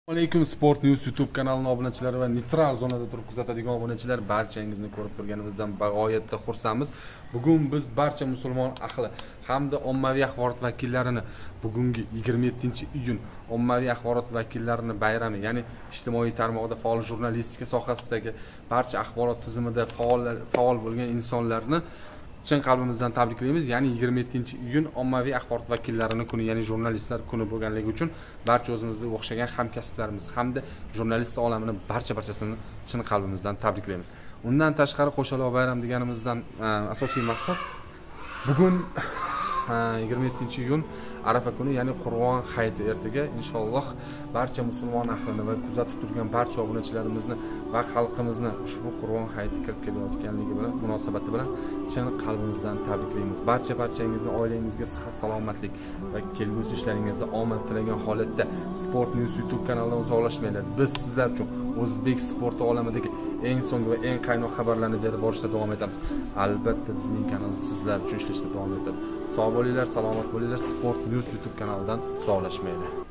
Alaykum Sport News YouTube kanalining obunachilari va neytral zonada turib kuzatadigan obunachilar, barchangizni ko'rib turganimizdan bag'oyatda xursandmiz. Bugun biz barcha musulmon ahli hamda ommaviy axborot vakillarini bugungi 27-iyun ommaviy axborot vakillarini bayrami, ya'ni ijtimoiy tarmoqda faol jurnalistika sohasidagi barcha axborot tizimida faol bo'lgan insonlarni chin qalbimizdan tabriklaymiz. Ya'ni 27-iyun ommaviy axborot vakillarini kuni, ya'ni jurnalistlar kuni bo'lganligi uchun barcha o'zimizga o'xshagan hamkasblarimiz hamda jurnalist olamini barchasini chin qalbimizdan tabriklaymiz. Undan tashqari qo'shaloq bayram deganimizdan asosiy maqsad bugun 27-iyun Arafa kuni, ya'ni Qur'on hayiti ertaga inshaalloh barcha musulmon ahlini va kuzatib turgan barcha obunachilarimizni va xalqimizni ushbu Qur'on hayiti kirib kelayotganligi bilan munosabati bilan chin qalbimizdan tabriklaymiz. Barchangizni oilangizga sihat, salomatlik va kelgusi ishlaringizda omad tilagan holatda Sport News YouTube kanalidan uzoqlashmanglar. Biz sizlar uchun o'zbek sporti olamidagi eng so'nggi va eng qaynoq xabarlarni berib borishda davom etamiz. Albatta bizning kanal sizlar uchun ishlashda davom etadi. Sog' bo'linglar, salomat bo'linglar. Sport News YouTube kanalidan uzoqlashmanglar.